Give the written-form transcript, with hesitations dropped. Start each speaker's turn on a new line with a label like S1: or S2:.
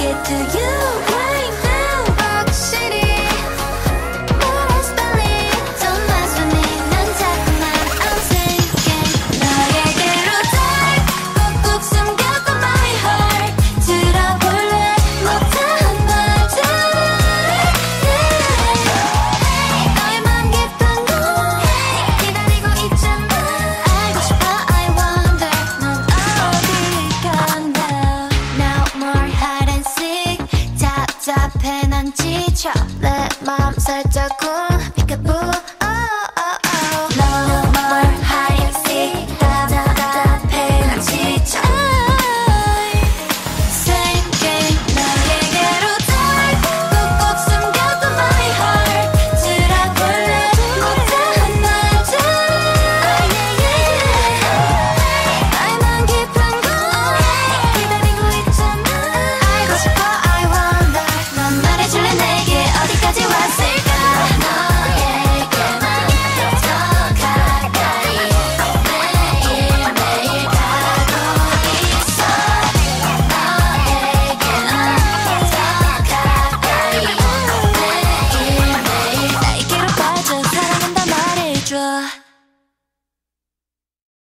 S1: it to you right now. 확실히 말했을리 Don't mess with me 난 자꾸만 I'm thinking 너에게로 dive 꾹꾹 숨겼던 my heart 들어볼래 못한 말들 너의 맘 깊은 곳 기다리고 있잖아 알고 싶어 I wonder 넌 어디 간다 No more hide and seek 답답해 난 지쳐